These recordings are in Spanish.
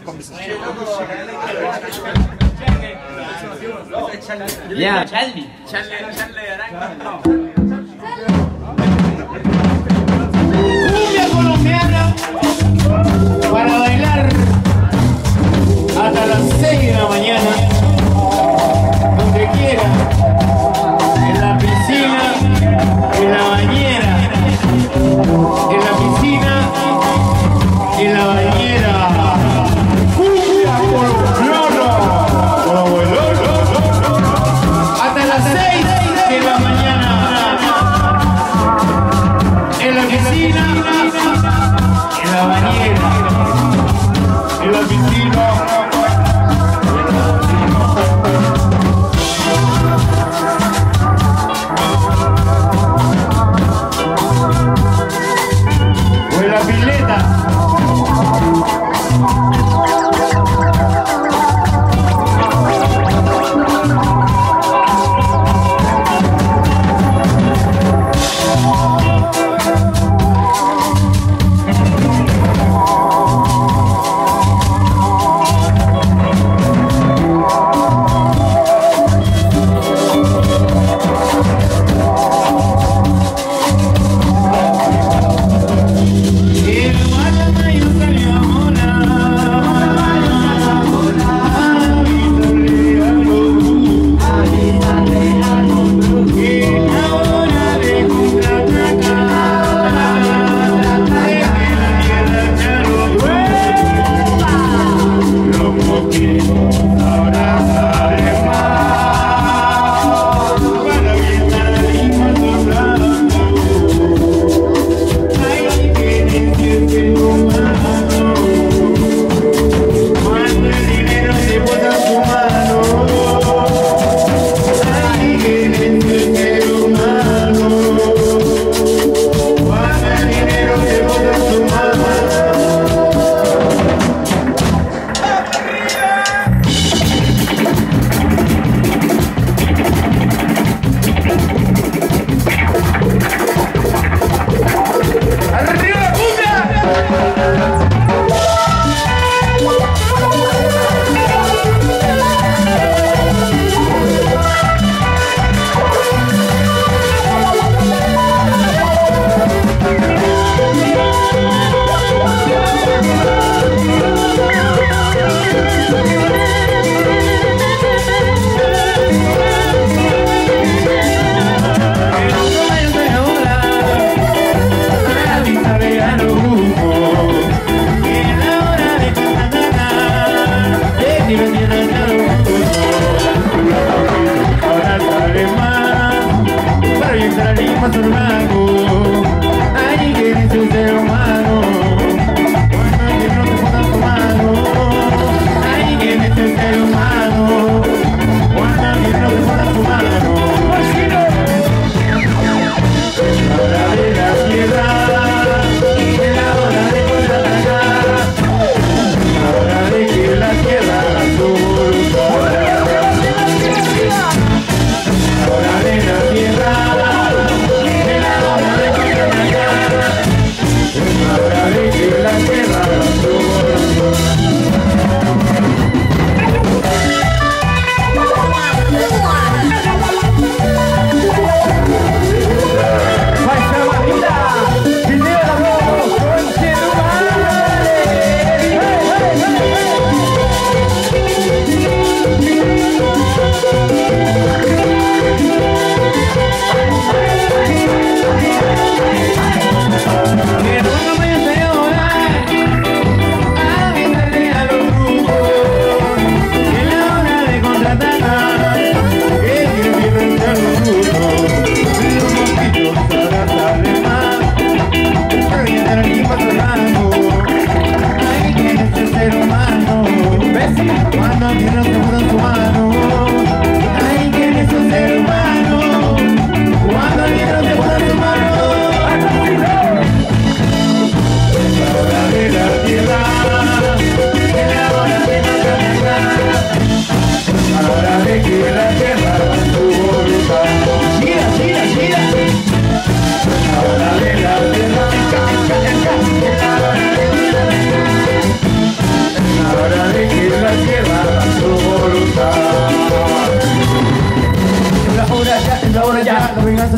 Ya, Charlie. Cumbia colombiana para bailar hasta las 6 de la mañana, donde quiera, en la piscina, en la bañera, en la piscina, en la bañera. Cumbia colombiana hasta las 6 de la mañana.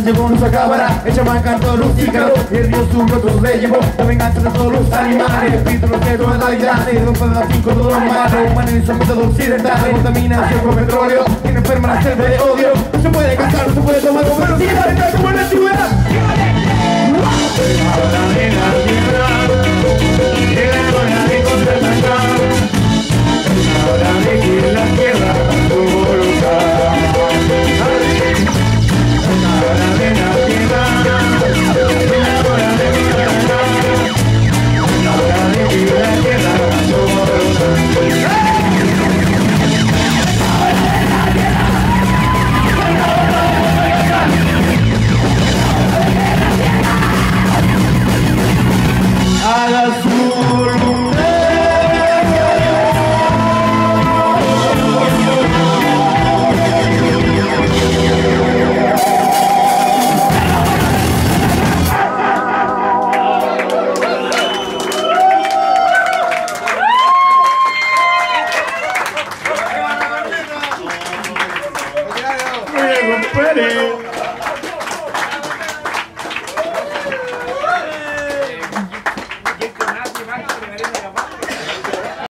se llevó, no se acabará. El chamán cantó los ícaros y el río subió, todo se llevó. La venganza de todos los animales, el espíritu los que totalidades. Rompe de las 5 todo lo malo, humanización método occidental. Contaminación con petróleo, tiene enferma la selva de odio. No se puede casar, no se puede tomar como pero sí, está como en la antigüedad.